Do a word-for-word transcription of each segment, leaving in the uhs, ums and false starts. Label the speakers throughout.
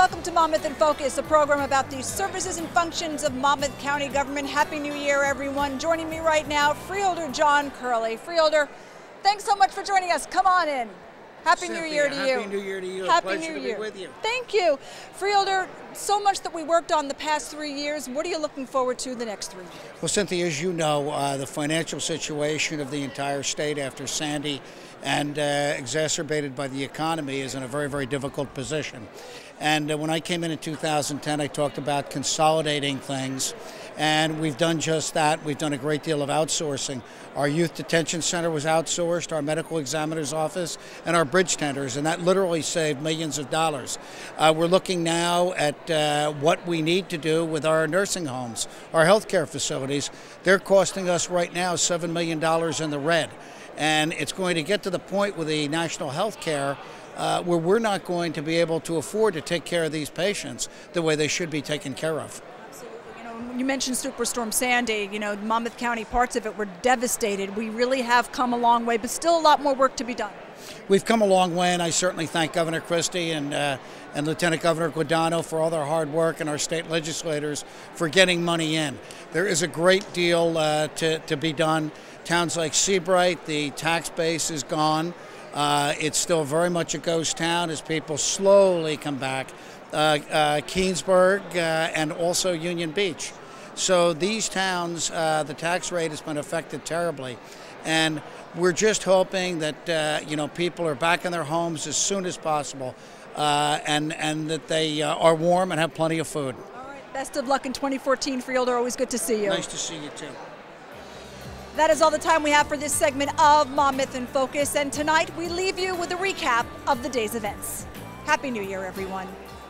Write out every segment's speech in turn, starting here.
Speaker 1: Welcome to Monmouth in Focus, a program about the services and functions of Monmouth County government. Happy New Year, everyone. Joining me right now, Freeholder John Curley. Freeholder, thanks so much for joining us. Come on in. Happy
Speaker 2: Cynthia,
Speaker 1: New Year to you.
Speaker 2: Happy New Year to you.
Speaker 1: Happy
Speaker 2: A pleasure
Speaker 1: New
Speaker 2: to
Speaker 1: Year.
Speaker 2: be with you.
Speaker 1: Thank you. Freeholder, so much that we worked on the past three years. What are you looking forward to the next three years?
Speaker 2: Well, Cynthia, as you know, uh, the financial situation of the entire state after Sandy and uh, exacerbated by the economy is in a very, very difficult position. And uh, when I came in in two thousand ten, I talked about consolidating things, and we've done just that. We've done a great deal of outsourcing. Our youth detention center was outsourced, our medical examiner's office, and our bridge tenders, and that literally saved millions of dollars. Uh, we're looking now at uh, what we need to do with our nursing homes, our healthcare facilities. They're costing us right now seven million dollars in the red, and it's going to get to the point with the national health care Uh, where we're not going to be able to afford to take care of these patients the way they should be taken care of.
Speaker 1: Absolutely. You know, you mentioned Superstorm Sandy. You know, Monmouth County, parts of it were devastated. We really have come a long way, but still a lot more work to be done.
Speaker 2: We've come a long way, and I certainly thank Governor Christie and uh, and Lieutenant Governor Guadagno for all their hard work, and our state legislators for getting money in. There is a great deal uh, to, to be done. Towns like Seabright, the tax base is gone. Uh, it's still very much a ghost town as people slowly come back. Uh, uh, Keensburg uh, and also Union Beach. So these towns, uh, the tax rate has been affected terribly. And we're just hoping that uh, you know, people are back in their homes as soon as possible uh, and, and that they uh, are warm and have plenty of food.
Speaker 1: All right. Best of luck in twenty fourteen, Freeholder. Always good to see you.
Speaker 2: Nice to see you, too.
Speaker 1: That is all the time we have for this segment of Monmouth in Focus, and tonight we leave you with a recap of the day's events. Happy New Year, everyone.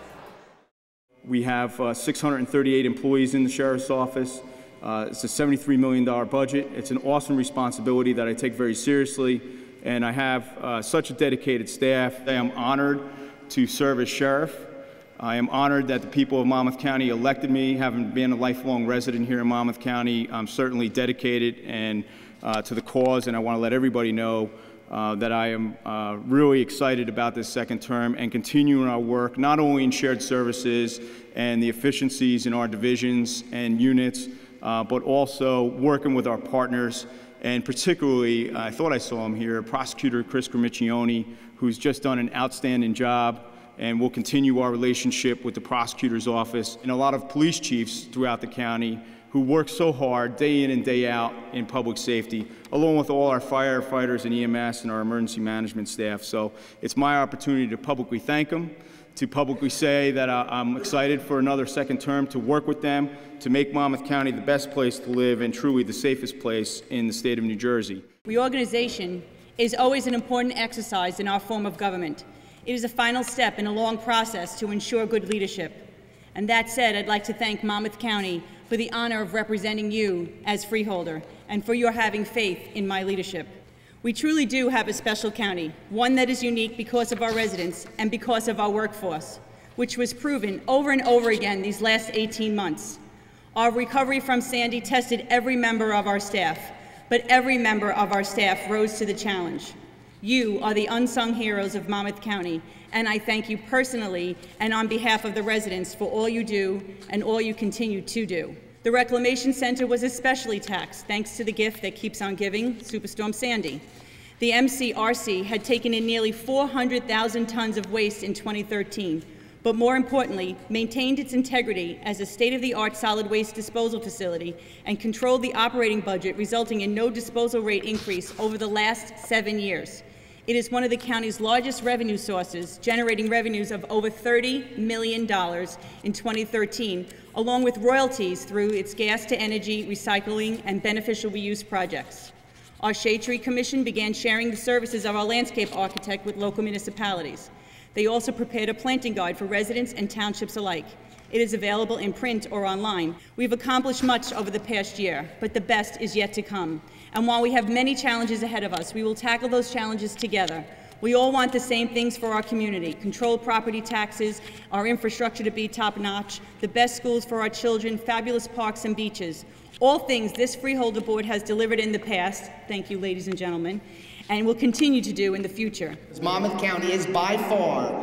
Speaker 3: We have uh, six hundred thirty-eight employees in the Sheriff's Office. Uh, it's a seventy-three million dollar budget. It's an awesome responsibility that I take very seriously, and I have uh, such a dedicated staff. I am honored to serve as sheriff. I am honored that the people of Monmouth County elected me. Having been a lifelong resident here in Monmouth County, I'm certainly dedicated and uh, to the cause, and I want to let everybody know uh, that I am uh, really excited about this second term and continuing our work, not only in shared services and the efficiencies in our divisions and units, uh, but also working with our partners, and particularly, I thought I saw him here, Prosecutor Chris Gramiccioni, who's just done an outstanding job, and we'll continue our relationship with the prosecutor's office and a lot of police chiefs throughout the county who work so hard day in and day out in public safety, along with all our firefighters and E M S and our emergency management staff. So it's my opportunity to publicly thank them, to publicly say that I'm excited for another second term to work with them to make Monmouth County the best place to live and truly the safest place in the state of New Jersey.
Speaker 4: Reorganization is always an important exercise in our form of government. It is a final step in a long process to ensure good leadership. And that said, I'd like to thank Monmouth County for the honor of representing you as Freeholder and for your having faith in my leadership. We truly do have a special county, one that is unique because of our residents and because of our workforce, which was proven over and over again these last eighteen months. Our recovery from Sandy tested every member of our staff, but every member of our staff rose to the challenge. You are the unsung heroes of Monmouth County, and I thank you personally and on behalf of the residents for all you do and all you continue to do. The Reclamation Center was especially taxed thanks to the gift that keeps on giving, Superstorm Sandy. The M C R C had taken in nearly four hundred thousand tons of waste in twenty thirteen, but more importantly, maintained its integrity as a state-of-the-art solid waste disposal facility and controlled the operating budget, resulting in no disposal rate increase over the last seven years. It is one of the county's largest revenue sources, generating revenues of over thirty million dollars in twenty thirteen, along with royalties through its gas-to-energy, recycling, and beneficial reuse projects. Our Shade Tree Commission began sharing the services of our landscape architect with local municipalities. They also prepared a planting guide for residents and townships alike. It is available in print or online. We've accomplished much over the past year, but the best is yet to come. And while we have many challenges ahead of us, we will tackle those challenges together. We all want the same things for our community: controlled property taxes, our infrastructure to be top-notch, the best schools for our children, fabulous parks and beaches. All things this Freeholder Board has delivered in the past, thank you, ladies and gentlemen, and will continue to do in the future.
Speaker 5: Monmouth County is by far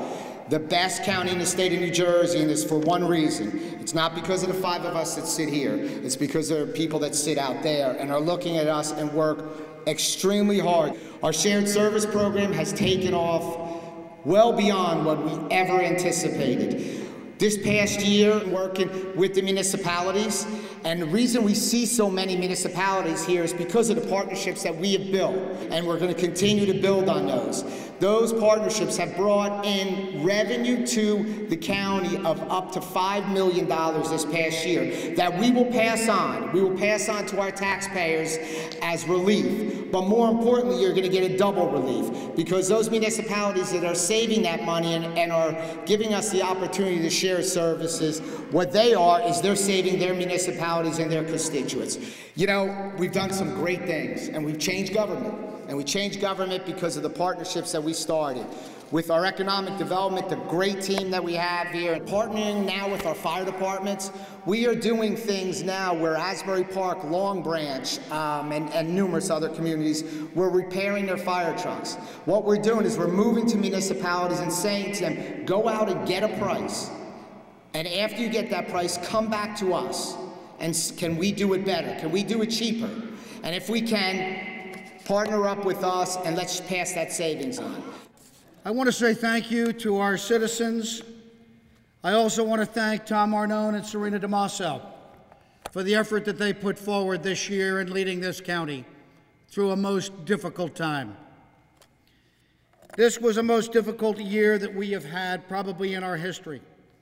Speaker 5: the best county in the state of New Jersey, and it's for one reason. It's not because of the five of us that sit here. It's because there are people that sit out there and are looking at us and work extremely hard. Our shared service program has taken off well beyond what we ever anticipated. This past year, working with the municipalities, and the reason we see so many municipalities here is because of the partnerships that we have built, and we're going to continue to build on those. Those partnerships have brought in revenue to the county of up to five million dollars this past year that we will pass on. We will pass on to our taxpayers as relief. But more importantly, you're going to get a double relief, because those municipalities that are saving that money and, and are giving us the opportunity to share services, what they are is they're saving their municipalities and their constituents. You know, we've done some great things, and we've changed government. And we changed government because of the partnerships that we started. With our economic development, the great team that we have here, and partnering now with our fire departments, we are doing things now where Asbury Park, Long Branch, um, and, and numerous other communities, we're repairing their fire trucks. What we're doing is we're moving to municipalities and saying to them, go out and get a price. And after you get that price, come back to us. And can we do it better? Can we do it cheaper? And if we can, partner up with us, and let's pass that savings on.
Speaker 2: I want to say thank you to our citizens. I also want to thank Tom Arnone and Serena DeMasso for the effort that they put forward this year in leading this county through a most difficult time. This was a most difficult year that we have had probably in our history.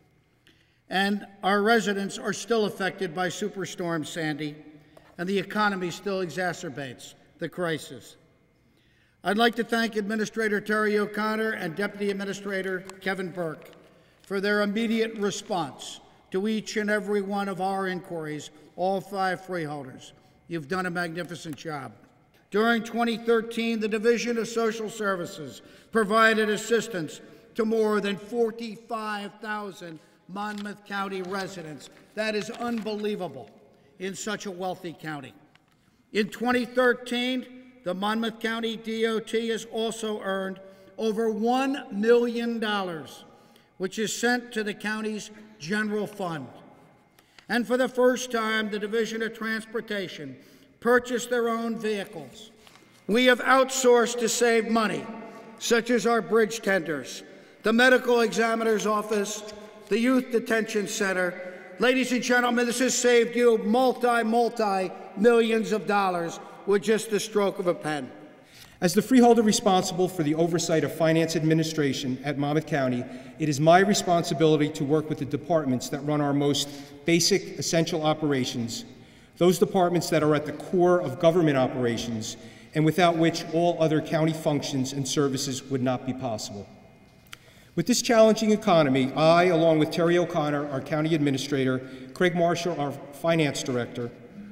Speaker 2: And our residents are still affected by Superstorm Sandy, and the economy still exacerbates the crisis. I'd like to thank Administrator Terry O'Connor and Deputy Administrator Kevin Burke for their immediate response to each and every one of our inquiries, all five freeholders. You've done a magnificent job. During twenty thirteen, the Division of Social Services provided assistance to more than forty-five thousand Monmouth County residents. That is unbelievable in such a wealthy county. In twenty thirteen, the Monmouth County D O T has also earned over one million dollars, which is sent to the county's general fund. And for the first time, the Division of Transportation purchased their own vehicles. We have outsourced to save money, such as our bridge tenders, the medical examiner's office, the youth detention center. Ladies and gentlemen, this has saved you multi, multi millions of dollars with just the stroke of a pen.
Speaker 6: As the freeholder responsible for the oversight of finance administration at Monmouth County, it is my responsibility to work with the departments that run our most basic, essential operations, those departments that are at the core of government operations, and without which all other county functions and services would not be possible. With this challenging economy, I, along with Terry O'Connor, our county administrator, Craig Marshall, our finance director,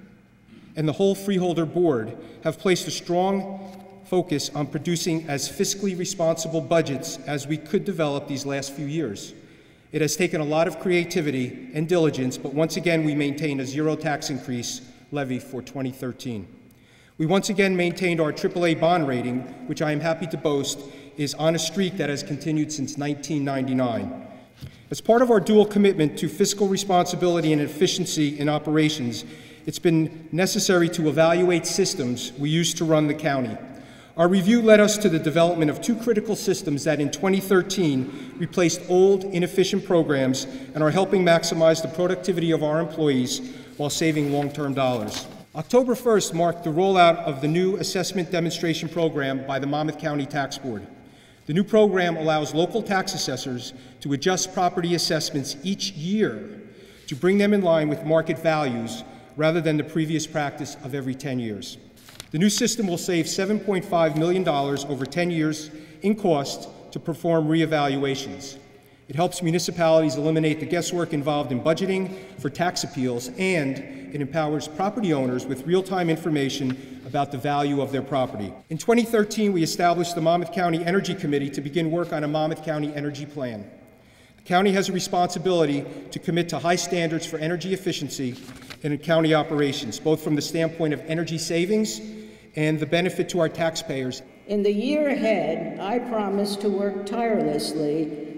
Speaker 6: and the whole Freeholder board have placed a strong focus on producing as fiscally responsible budgets as we could develop these last few years. It has taken a lot of creativity and diligence, but once again we maintained a zero tax increase levy for twenty thirteen. We once again maintained our triple A bond rating, which I am happy to boast is on a streak that has continued since nineteen ninety-nine. As part of our dual commitment to fiscal responsibility and efficiency in operations, it's been necessary to evaluate systems we use to run the county. Our review led us to the development of two critical systems that in twenty thirteen replaced old, inefficient programs and are helping maximize the productivity of our employees while saving long-term dollars. October first marked the rollout of the new assessment demonstration program by the Monmouth County Tax Board. The new program allows local tax assessors to adjust property assessments each year to bring them in line with market values rather than the previous practice of every ten years. The new system will save seven point five million dollars over ten years in cost to perform reevaluations. It helps municipalities eliminate the guesswork involved in budgeting for tax appeals, and it empowers property owners with real-time information about the value of their property. In twenty thirteen, we established the Monmouth County Energy Committee to begin work on a Monmouth County energy plan. The county has a responsibility to commit to high standards for energy efficiency in county operations, both from the standpoint of energy savings and the benefit to our taxpayers.
Speaker 7: In the year ahead, I promise to work tirelessly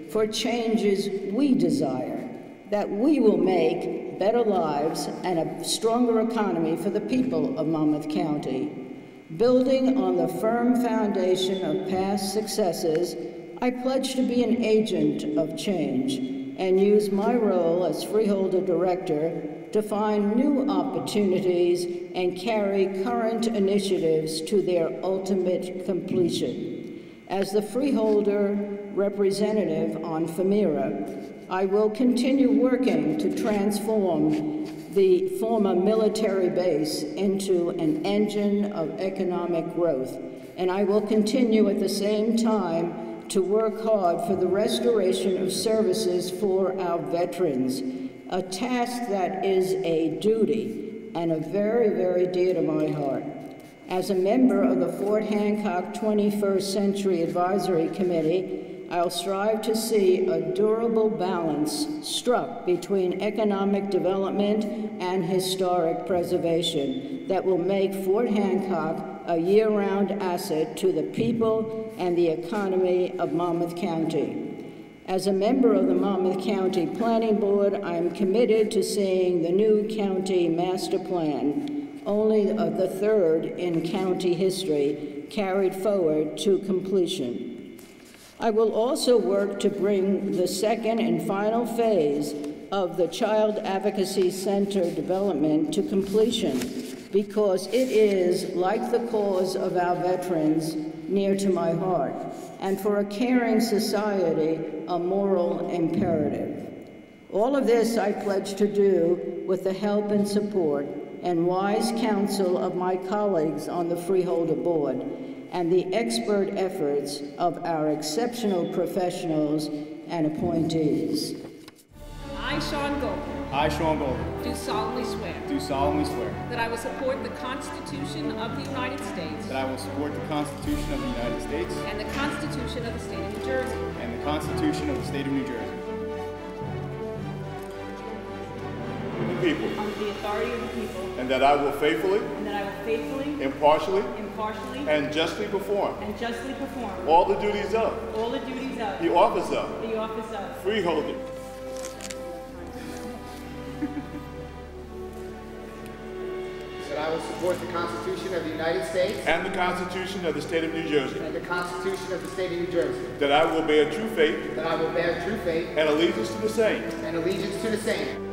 Speaker 7: for changes we desire, that we will make better lives and a stronger economy for the people of Monmouth County. Building on the firm foundation of past successes, I pledge to be an agent of change and use my role as Freeholder Director to find new opportunities and carry current initiatives to their ultimate completion. As the Freeholder representative on Famira, I will continue working to transform the former military base into an engine of economic growth, and I will continue at the same time to work hard for the restoration of services for our veterans, a task that is a duty and a very, very dear to my heart. As a member of the Fort Hancock twenty-first Century Advisory Committee, I'll strive to see a durable balance struck between economic development and historic preservation that will make Fort Hancock a year-round asset to the people and the economy of Monmouth County. As a member of the Monmouth County Planning Board, I am committed to seeing the new county master plan, only of the third in county history, carried forward to completion. I will also work to bring the second and final phase of the Child Advocacy Center development to completion, because it is, like the cause of our veterans, near to my heart, and for a caring society, a moral imperative. All of this I pledge to do with the help and support and wise counsel of my colleagues on the Freeholder Board, and the expert efforts of our exceptional professionals and appointees.
Speaker 8: I, Sean Goldberg,
Speaker 3: I, Sean Goldberg,
Speaker 8: do solemnly swear
Speaker 3: do solemnly swear
Speaker 8: that I will support the Constitution of the United States
Speaker 3: that I will support the Constitution of the United States
Speaker 8: and the Constitution of the State of New Jersey,
Speaker 3: and the Constitution of the State of New Jersey.
Speaker 9: The people.
Speaker 4: under the authority of the people,
Speaker 9: And that I will faithfully,
Speaker 4: and that I will faithfully,
Speaker 9: impartially,
Speaker 4: impartially,
Speaker 9: and justly perform
Speaker 4: and justly perform
Speaker 9: all the duties of
Speaker 4: all the duties of
Speaker 9: the office of
Speaker 4: the office of
Speaker 9: Freeholder.
Speaker 5: That I will support the Constitution of the United States
Speaker 9: And the Constitution of the State of New Jersey.
Speaker 5: and the Constitution of the State of New Jersey.
Speaker 9: That I will bear true faith
Speaker 5: That I will bear true faith
Speaker 9: and allegiance to the same.
Speaker 5: and allegiance to the same.